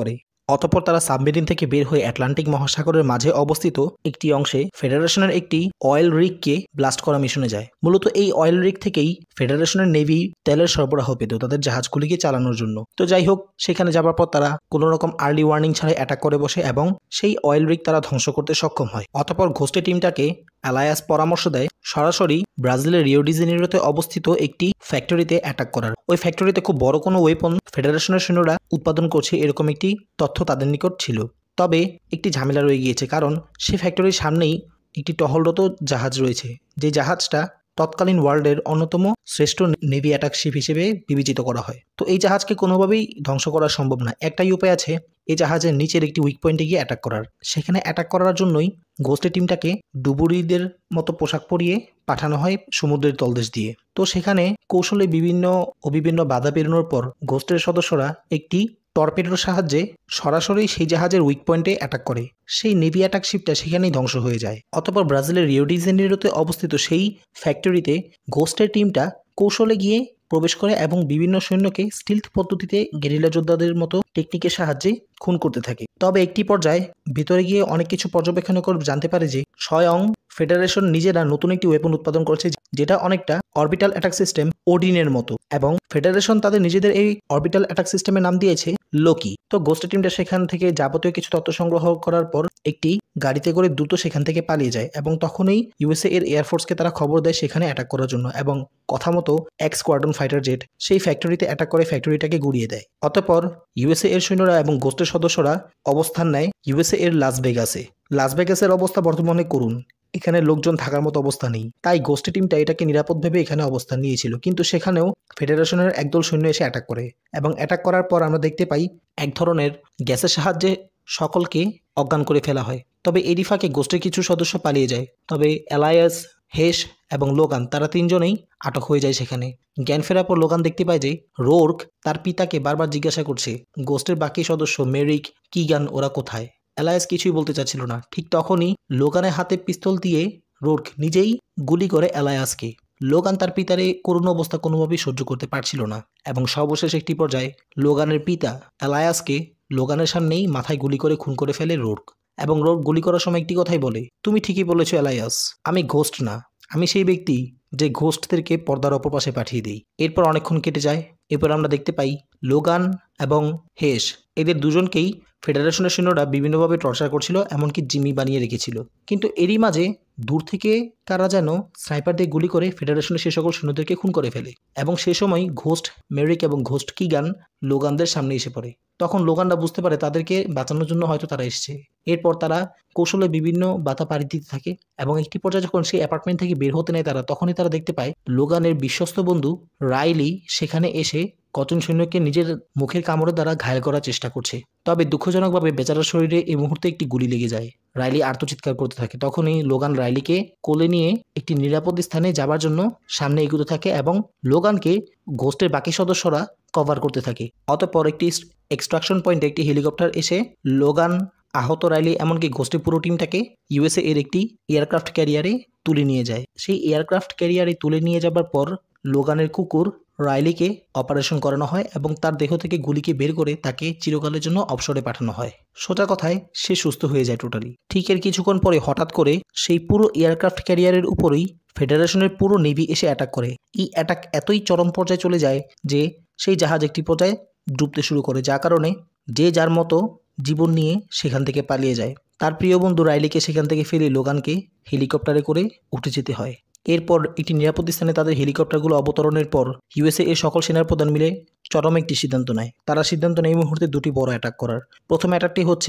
অতঃপর তারা সাবমেরিন থেকে বের হয়ে আটলান্টিক মহাসাগরের মাঝে অবস্থিত একটি অংশে ফেডারেশনের একটি অয়েল রিগকে ব্লাস্ট করা মিশনে যায়। মূলত এই অয়েল রিগ থেকেই ফেডারেশনের নেভি তেলের সরবরাহ পেত তাদের জাহাজগুলিকে চালানোর জন্য। তো যাই হোক, সেখানে যাবার পর তারা কোনো রকম আর্লি ওয়ার্নিং ছাড়াই অ্যাটাক করে বসে এবং সেই অয়েল রিগ তারা ধ্বংস করতে সক্ষম হয়। অতঃপর ঘোস্টে টিমটাকে অ্যালায়াস পরামর্শ দেয় সরাসরি ব্রাজিলের রিও ডি জেনিরোতে অবস্থিত একটি ফ্যাক্টরিতে অ্যাটাক করার। ওই ফ্যাক্টরিতে খুব বড় কোনো ওয়েপন ফেডারেশনের সৈন্যরা উৎপাদন করছে এরকম একটি তথ্য তাদের নিকট ছিল। তবে একটি ঝামেলা রয়ে গিয়েছে, কারণ সেই ফ্যাক্টরির সামনেই একটি টহলরত জাহাজ রয়েছে, যে জাহাজটা তৎকালীন ওয়ার্ল্ডের অন্যতম শ্রেষ্ঠ নেভি অ্যাটাক শিপ হিসেবে বিবেচিত করা হয়। তো এই জাহাজকে কোনোভাবেই ধ্বংস করা সম্ভব না। একটাই উপায় আছে, এই জাহাজের নিচের একটি উইক পয়েন্টে গিয়ে অ্যাটাক করার। সেখানে অ্যাটাক করার জন্যই ঘোস্টের টিমটাকে ডুবুরিদের মতো পোশাক পরিয়ে পাঠানো হয় সমুদ্রের তলদেশ দিয়ে। তো সেখানে কৌশলে বিভিন্ন বাধা পেরোনোর পর ঘোস্টের সদস্যরা একটি টর্পেডোর সাহায্যে সরাসরি সেই জাহাজের উইক পয়েন্টে অ্যাটাক করে। সেই নেভি অ্যাটাক শিপটা সেখানেই ধ্বংস হয়ে যায়। অতঃপর ব্রাজিলের রিও ডি জেনিরোতে অবস্থিত সেই ফ্যাক্টরিতে ঘোস্টের টিমটা কৌশলে গিয়ে প্রবেশ করে এবং বিভিন্ন সৈন্যকে স্টিলথ পদ্ধতিতে গেরিলা যোদ্ধাদের মতো টেকনিকের সাহায্যে খুন করতে থাকে। তবে একটি পর্যায়ে ভিতরে গিয়ে অনেক কিছু পর্যবেক্ষণ করে জানতে পারে যে স্বয়ং ফেডারেশন নিজেরা নতুন একটি ওয়েপন উৎপাদন করছে, যেটা অনেকটা অরবিটাল অ্যাটাক সিস্টেম ওডিনের মতো, এবং ফেডারেশন তাদের নিজেদের এই অরবিটাল অ্যাটাক সিস্টেমের নাম দিয়েছে লোকি। তো ঘোস্টের টিমটা সেখান থেকে যাবতীয় কিছু তথ্য সংগ্রহ করার পর একটি গাড়িতে করে দ্রুত সেখান থেকে পালিয়ে যায় এবং তখনই ইউএসএ এর এয়ারফোর্সকে তারা খবর দেয় সেখানে অ্যাটাক করার জন্য, এবং কথা মতো এক্স স্কোয়াড্রন ফাইটার জেট সেই ফ্যাক্টরিতে অ্যাটাক করে ফ্যাক্টরিটাকে গুড়িয়ে দেয়। অতঃপর ইউএসএ এর সৈন্যরা এবং ঘোস্টের সদস্যরা অবস্থান নেয় ইউএসএ এর লাস ভেগাসে। লাস ভেগাসের অবস্থা বর্তমানে করুন, এখানে লোকজন থাকার মতো অবস্থা নেই। তাই ঘোস্টের টিমটা এটাকে নিরাপদ ভেবে এখানে অবস্থান নিয়েছিল, কিন্তু সেখানেও ফেডারেশনের একদল সৈন্য এসে অ্যাটাক করে এবং অ্যাটাক করার পর আমরা দেখতে পাই এক ধরনের গ্যাসের সাহায্যে সকলকে অজ্ঞান করে ফেলা হয়। তবে এরই ফাঁকে ঘোস্টের কিছু সদস্য পালিয়ে যায়। তবে অ্যালায়াস, হেস এবং লোগান তারা তিনজনেই আটক হয়ে যায় সেখানে। জ্ঞান ফেরার পর লোগান দেখতে পায় যে রোর্ক তার পিতাকে বারবার জিজ্ঞাসা করছে ঘোস্টের বাকি সদস্য মেরিক, কিগান ওরা কোথায়। অ্যালায়াস কিছুই বলতে চাচ্ছিল না। ঠিক তখনই লোগানের হাতে পিস্তল দিয়ে রোর্ক নিজেই গুলি করে অ্যালায়াসকে। লোগান তার পিতার এই করুণ অবস্থা কোনোভাবেই সহ্য করতে পারছিল না এবং সর্বশেষ একটি পর্যায়ে লোগানের পিতা অ্যালায়াসকে লোগানের সামনেই মাথায় গুলি করে খুন করে ফেলে রোর্ক। এবং রোর্ক গুলি করার সময় একটি কথাই বলে, তুমি ঠিকই বলেছো অ্যালায়াস, আমি ঘোস্ট না, আমি সেই ব্যক্তি যে ঘোস্টদেরকে পর্দার অপর পাশে পাঠিয়ে দিই। এরপর অনেকক্ষণ কেটে যায়। এরপর আমরা দেখতে পাই লোগান এবং হেস এদের দুজনকেই ফেডারেশনের সৈন্যরা বিভিন্নভাবে টর্চার করছিল, এমনকি জিম্মি বানিয়ে রেখেছিল। কিন্তু এরই মাঝে দূর থেকে কারা যেন স্নাইপার দিয়ে গুলি করে ফেডারেশনের সে সকল সৈন্যদেরকে খুন করে ফেলে এবং সে সময় ঘোস্ট মেরিক এবং ঘোস্ট কিগান লোগানদের সামনে এসে পড়ে। তখন লোগানরা বুঝতে পারে তাদেরকে বাঁচানোর জন্য হয়তো তারা এসেছে। এরপর তারা কৌশলে বিভিন্ন বাধা পাড়ি দিতে থাকে এবং একটি পর্যায়ে যখন সেই অ্যাপার্টমেন্ট থেকে বের হতে নেয় তখনই তারা দেখতে পায় লোগানের বিশ্বস্ত বন্ধু রাইলি সেখানে এসে কজন সৈন্যকে নিজের মুখের কামড়ের দ্বারা ঘায়েল করার চেষ্টা করছে। তবে দুঃখজনকভাবে বেচারার শরীরে এই মুহূর্তে একটি গুলি লেগে যায়। রাইলি আর্তচিৎকার করতে থাকে। তখনই লোগান রাইলিকে কোলে নিয়ে একটি নিরাপদ স্থানে যাবার জন্য সামনে এগোতে থাকে এবং লোগানকে ঘোস্টের বাকি সদস্যরা কভার করতে থাকে। অতঃপর একটি এক্সট্রাকশন পয়েন্টে একটি হেলিকপ্টার এসে লোগান, আহত রাইলি এমনকি ঘোস্টের পুরো টিমটাকে ইউএসএ এর একটি এয়ারক্রাফট ক্যারিয়ারে তুলে নিয়ে যায়। সেই এয়ারক্রাফট ক্যারিয়ারে তুলে নিয়ে যাবার পর লোগানের কুকুর রাইলিকে অপারেশন করানো হয় এবং তার দেহ থেকে গুলিকে বের করে তাকে চিরকালের জন্য অবসরে পাঠানো হয়। সোজা কথায় সে সুস্থ হয়ে যায় টোটালি। ঠিক এর কিছুক্ষণ পরে হঠাৎ করে সেই পুরো এয়ারক্রাফট ক্যারিয়ারের উপরেই ফেডারেশনের পুরো নেভি এসে অ্যাটাক করে। এই অ্যাটাক এতই চরম পর্যায়ে চলে যায় যে সেই জাহাজ একটি পর্যায়ে ডুবতে শুরু করে, যার কারণে যে যার মতো জীবন নিয়ে সেখান থেকে পালিয়ে যায়। তার প্রিয় বন্ধু রাইলিকে সেখান থেকে ফেলে লোগানকে হেলিকপ্টারে করে উঠে যেতে হয়। এরপর একটি নিরাপদ স্থানে তাদের হেলিকপ্টারগুলো অবতরণের পর ইউএসএ এর সকল সেনার প্রধান মিলে চরম একটি সিদ্ধান্ত নেয়। তারা সিদ্ধান্ত নেয় এই মুহূর্তে দুটি বড় অ্যাটাক করার। প্রথম অ্যাটাকটি হচ্ছে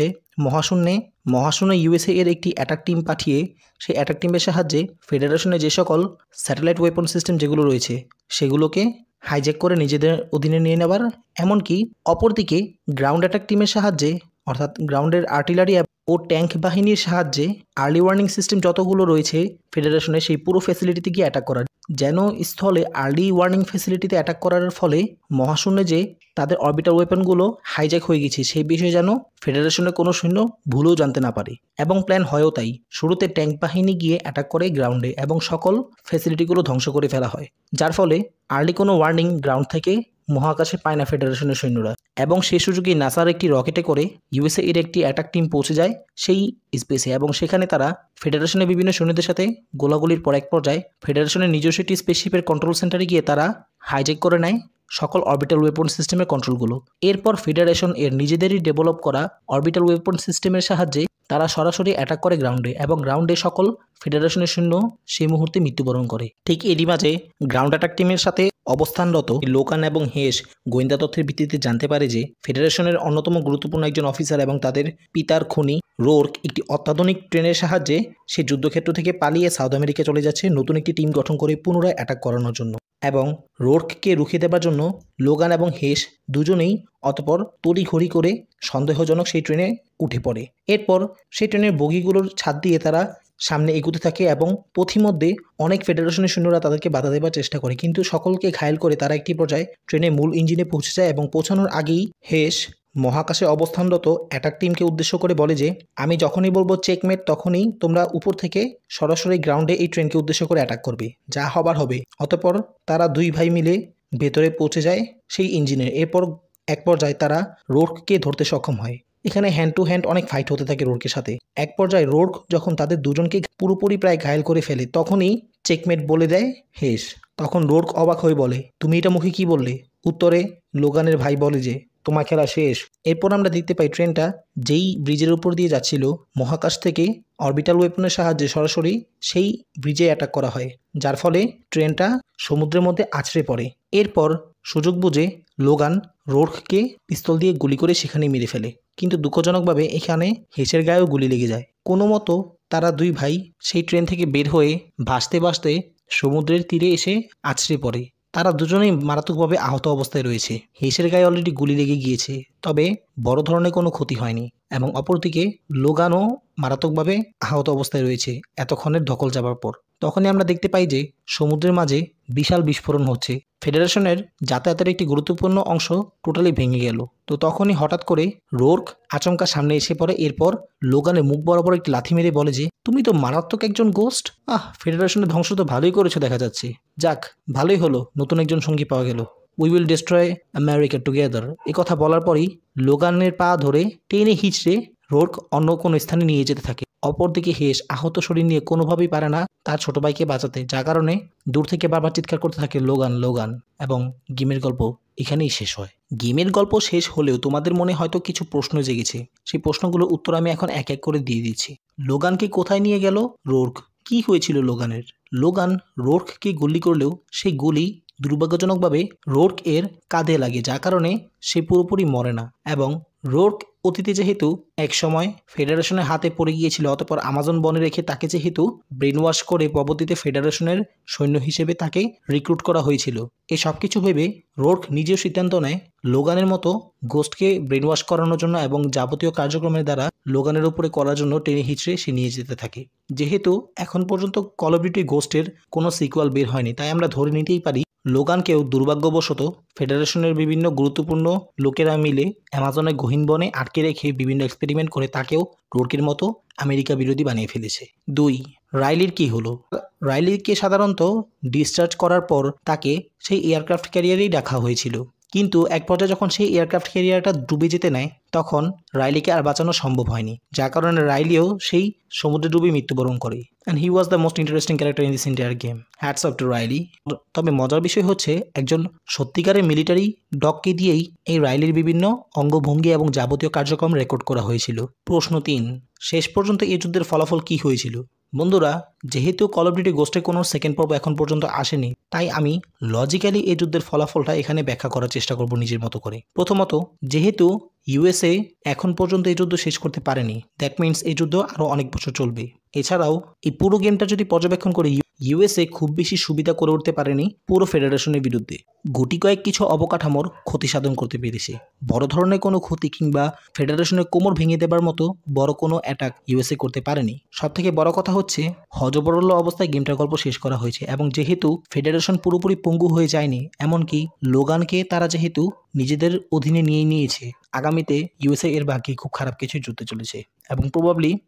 মহাশূন্যে ইউএসএ এর একটি অ্যাটাক টিম পাঠিয়ে সেই অ্যাটাক টিমের সাহায্যে ফেডারেশনে যে সকল স্যাটেলাইট ওয়েপন সিস্টেম যেগুলো রয়েছে সেগুলোকে হাইজ্যাক করে নিজেদের অধীনে নিয়ে নেবার, এমনকি অপরদিকে গ্রাউন্ড অ্যাটাক টিমের সাহায্যে অর্থাৎ গ্রাউন্ডের আর্টিলারি ও ট্যাঙ্ক বাহিনীর সাহায্যে আর্লি ওয়ার্নিং সিস্টেম যতগুলো রয়েছে ফেডারেশনের সেই পুরো ফ্যাসিলিটিতে গিয়ে অ্যাটাক করার, যেন স্থলে আর্লি ওয়ার্নিং ফ্যাসিলিটিতে অ্যাটাক করার ফলে মহাশূন্যে যে তাদের অরবিটাল ওয়েপনগুলো হাইজ্যাক হয়ে গেছে সেই বিষয়ে যেন ফেডারেশনের কোনো সৈন্য ভুলেও জানতে না পারে। এবং প্ল্যান হয়ও তাই। শুরুতে ট্যাঙ্ক বাহিনী গিয়ে অ্যাটাক করে গ্রাউন্ডে এবং সকল ফ্যাসিলিটিগুলো ধ্বংস করে ফেলা হয়, যার ফলে আর্লি কোনো ওয়ার্নিং গ্রাউন্ড থেকে মহাকাশে পায় না ফেডারেশনের সৈন্যরা, এবং সেই সুযোগে নাসার একটি রকেটে করে ইউএসএ এর একটি অ্যাটাক টিম পৌঁছে যায় সেই স্পেসে, এবং সেখানে তারা ফেডারেশনের বিভিন্ন সৈন্যদের সাথে গোলাগুলির পর এক পর্যায়ে ফেডারেশনের নিজস্ব একটি স্পেসশিপের কন্ট্রোল সেন্টারে গিয়ে তারা হাইজ্যাক করে নেয় সকল অরবিটাল ওয়েপন সিস্টেমের কন্ট্রোলগুলো। এরপর ফেডারেশন এর নিজেদেরই ডেভেলপ করা অরবিটাল ওয়েপন সিস্টেমের সাহায্যে তারা সরাসরি অ্যাটাক করে গ্রাউন্ডে, এবং গ্রাউন্ডে সকল ফেডারেশনের সৈন্য সেই মুহূর্তে মৃত্যুবরণ করে। ঠিক এরই মাঝে গ্রাউন্ড অ্যাটাক টিমের সাথে অবস্থানরত লোকান এবং হেস গোয়েন্দা তথ্যের ভিত্তিতে জানতে পারে যে ফেডারেশনের অন্যতম গুরুত্বপূর্ণ একজন অফিসার এবং তাদের পিতার খুনি রোর্ক একটি অত্যাধুনিক ট্রেনের সাহায্যে সে যুদ্ধক্ষেত্র থেকে পালিয়ে সাউথ আমেরিকা চলে যাচ্ছে নতুন একটি টিম গঠন করে পুনরায় অ্যাটাক করানোর জন্য, এবং রোর্ককে রুখিয়ে দেবার জন্য লোগান এবং হেস দুজনেই অতপর তড়িঘড়ি করে সন্দেহজনক সেই ট্রেনে উঠে পড়ে। এরপর সেই ট্রেনের বগিগুলোর ছাদ দিয়ে তারা সামনে এগুতে থাকে, এবং পথিমধ্যে অনেক ফেডারেশনের সৈন্যরা তাদেরকে বাধা দেবার চেষ্টা করে, কিন্তু সকলকে ঘায়েল করে তারা একটি পর্যায়ে ট্রেনের মূল ইঞ্জিনে পৌঁছে যায়, এবং পৌঁছানোর আগেই হেস মহাকাশে অবস্থানরত অ্যাটাক টিমকে উদ্দেশ্য করে বলে যে আমি যখনই বলবো চেকমেট তখনই তোমরা উপর থেকে সরাসরি গ্রাউন্ডে এই ট্রেনকে উদ্দেশ্য করে অ্যাটাক করবে, যা হবার হবে। অতঃপর তারা দুই ভাই মিলে ভেতরে পৌঁছে যায় সেই ইঞ্জিনের। এরপর এক পর্যায়ে তারা রোর্ককে ধরতে সক্ষম হয়। এখানে হ্যান্ড টু হ্যান্ড অনেক ফাইট হতে থাকে রোর্কের সাথে। এক পর্যায়ে রোর্ক যখন তাদের দুজনকে পুরোপুরি প্রায় ঘায়েল করে ফেলে তখনই চেকমেট বলে দেয় হেস। তখন রোর্ক অবাক হয়ে বলে তুমি এটা মুখে কি বললে? উত্তরে লোগানের ভাই বলে যে তোমার খেলা শেষ। এরপর আমরা দেখতে পাই ট্রেনটা যেই ব্রিজের উপর দিয়ে যাচ্ছিল মহাকাশ থেকে অরবিটাল ওয়েপনের সাহায্যে সরাসরি সেই ব্রিজে অ্যাটাক করা হয়, যার ফলে ট্রেনটা সমুদ্রের মধ্যে আছড়ে পড়ে। এরপর সুযোগ বুঝে লোগান রোর্ককে পিস্তল দিয়ে গুলি করে সেখানেই মেরে ফেলে, কিন্তু দুঃখজনকভাবে এখানে হেসের গায়েও গুলি লেগে যায়। কোনো মতো তারা দুই ভাই সেই ট্রেন থেকে বের হয়ে ভাসতে ভাসতে সমুদ্রের তীরে এসে আছড়ে পড়ে। তারা দুজনেই মারাত্মকভাবে আহত অবস্থায় রয়েছে। হেসের গায়ে অলরেডি গুলি লেগে গিয়েছে, তবে বড় ধরনের কোনো ক্ষতি হয়নি, এবং অপরদিকে লোগানও মারাত্মকভাবে আহত অবস্থায় রয়েছে এতক্ষণের ধকল যাবার পর। তখনই আমরা দেখতে পাই যে সমুদ্রের মাঝে বিশাল বিস্ফোরণ হচ্ছে। ফেডারেশনের যাতায়াতের একটি গুরুত্বপূর্ণ অংশ টোটালি ভেঙে গেল। তো তখনই হঠাৎ করে রোর্ক আচমকা সামনে এসে পড়ে। এরপর লোগানের মুখ বরাবর একটি লাথি মেরে বলে যে তুমি তো মারাত্মক একজন গোস্ট। ফেডারেশনের ধ্বংস তো ভালোই করেছো দেখা যাচ্ছে। যাক, ভালোই হলো, নতুন একজন সঙ্গী পাওয়া গেল। We will destroy America together. এ কথা বলার পরই লোগানের পা ধরে টেনে হিঁচড়ে রোর্ক অন্য কোনো স্থানে নিয়ে যেতে থাকে। অপরদিকে হেস আহত শরীর নিয়ে কোনোভাবেই পারে না তার ছোট ভাইকে বাঁচাতে, যার কারণে দূর থেকে বারবার চিৎকার করতে থাকে লোগান লোগান। এবং গেমের গল্প এখানেই শেষ হয়। গেমের গল্প শেষ হলেও তোমাদের মনে হয়তো কিছু প্রশ্ন জেগেছে। সেই প্রশ্নগুলোর উত্তর আমি এখন এক এক করে দিয়ে দিচ্ছি। লোগানকে কোথায় নিয়ে গেল রোর্ক? কি হয়েছিল লোগানের? লোগান রোর্ককে গুলি করলেও সেই গুলি দুর্ভাগ্যজনকভাবে রোর্ক এর কাঁধে লাগে, যার কারণে সে পুরোপুরি মরে না। এবং রোর্ক অতীতে যেহেতু একসময় ফেডারেশনের হাতে পড়ে গিয়েছিল, অতঃপর আমাজন বনে রেখে তাকে যেহেতু ব্রেন ওয়াশ করে পরবর্তীতে ফেডারেশনের সৈন্য হিসেবে তাকে রিক্রুট করা হয়েছিল, এই সব কিছু ভেবে রোর্ক নিজেও সিদ্ধান্ত নেয় লোগানের মতো গোস্টকে ব্রেন ওয়াশ করানোর জন্য এবং যাবতীয় কার্যক্রমের দ্বারা লোগানের উপরে করার জন্য টেনে হিচড়ে সে নিয়ে যেতে থাকে। যেহেতু এখন পর্যন্ত কল অফ ডিউটি গোস্টের কোনো সিকুয়াল বের হয়নি, তাই আমরা ধরে নিতেই পারি লোগানকেও দুর্ভাগ্যবশত ফেডারেশনের বিভিন্ন গুরুত্বপূর্ণ লোকেরা মিলে অ্যামাজনের গহীন বনে আটকে রেখে বিভিন্ন এক্সপেরিমেন্ট করে তাকেও রোর্কের মতো আমেরিকা বিরোধী বানিয়ে ফেলেছে। 2. রাইলির কি হলো? রাইলিকে সাধারণত ডিসচার্জ করার পর তাকে সেই এয়ারক্রাফট ক্যারিয়ারেই রাখা হয়েছিল, কিন্তু এক পর্যায়ে যখন সেই এয়ারক্রাফট ক্যারিয়ারটা ডুবে যেতে নেয় তখন রাইলিকে আর বাঁচানো সম্ভব হয়নি, যার কারণে রাইলিও সেই সমুদ্রে ডুবে মৃত্যুবরণ করে। And he was the most interesting character in this entire game. Hats off to Riley. তবে মজার বিষয় হচ্ছে একজন সত্যিকারের মিলিটারি ডগকে দিয়েই এই রাইলির বিভিন্ন অঙ্গভঙ্গি এবং যাবতীয় কার্যক্রম রেকর্ড করা হয়েছিল। প্রশ্ন 3, শেষ পর্যন্ত এই যুদ্ধের ফলাফল কি হয়েছিল? বন্ধুরা, যেহেতু কল অফ ডিউটি গোস্টের কোনো সেকেন্ড পর্ব এখন পর্যন্ত আসেনি, তাই আমি লজিক্যালি এই যুদ্ধের ফলাফলটা এখানে ব্যাখ্যা করার চেষ্টা করব নিজের মতো করে। প্রথমত, যেহেতু ইউএসএ এখন পর্যন্ত এই যুদ্ধ শেষ করতে পারেনি, দ্যাট মিনস এই যুদ্ধ আরও অনেক বছর চলবে। এছাড়াও এই পুরো গেমটা যদি পর্যবেক্ষণ করি, ইউএসএ খুব বেশি সুবিধা করে উঠতে পারেনি পুরো ফেডারেশনের বিরুদ্ধে। গুটি কয়েক কিছু অবকাঠামোর ক্ষতি সাধন করতে পেরেছে। বড় ধরনের কোনো ক্ষতি কিংবা ফেডারেশনের কোমর ভেঙে দেবার মতো বড় কোনো অ্যাটাক ইউএসএ করতে পারেনি। সবথেকে বড় কথা হচ্ছে হজবরল অবস্থায় গেমটার গল্প শেষ করা হয়েছে, এবং যেহেতু ফেডারেশন পুরোপুরি পঙ্গু হয়ে যায়নি, এমনকি লোগানকে তারা যেহেতু নিজেদের অধীনে নিয়ে নিয়েছে, আগামীতে ইউএসএ এর ভাগ্যে খুব খারাপ কিছু যুদ্ধ চলেছে এবং প্রবাবলি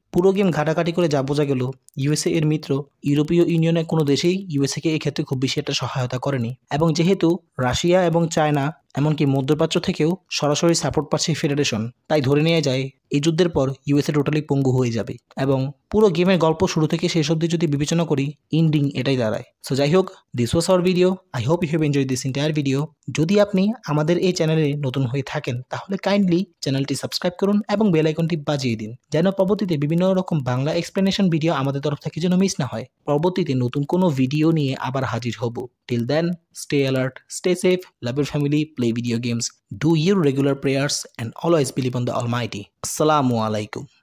পুরো গেম ঘাটাঘাটি করে যা বোঝা গেল, ইউএসএ এর মিত্র ইউরোপীয় ইউনিয়নের কোনো দেশেই ইউএসএকে এক্ষেত্রে খুব বেশি একটা সহায়তা করেনি। এবং যেহেতু রাশিয়া এবং চায়না এমনকি মধ্যপ্রাচ্য থেকেও সরাসরি সাপোর্ট পাচ্ছে ফেডারেশন, তাই ধরে নেওয়া যায় এই যুদ্ধের পর ইউএসএ টোটালি পঙ্গু হয়ে যাবে। এবং পুরো গেমের গল্প শুরু থেকে শেষ অবধি যদি বিবেচনা করি, এন্ডিং এটাই দাঁড়ায়। সো যাই হোক, this was our video. I hope you have enjoy this entire video. যদি আপনি আমাদের এই চ্যানেলে নতুন হয়ে থাকেন তাহলে কাইন্ডলি চ্যানেলটি সাবস্ক্রাইব করুন এবং বেল আইকনটি বাজিয়ে দিন, যেন পরবর্তীতে বিভিন্ন রকম বাংলা এক্সপ্লেনেশন ভিডিও আমাদের তরফ থেকে যেন মিস না হয়। পরবর্তীতে নতুন কোনো ভিডিও নিয়ে আবার হাজির হব। Till then, stay alert, stay safe, love your family, play video games, do your regular prayers, and always believe on the Almighty. Assalamu alaikum.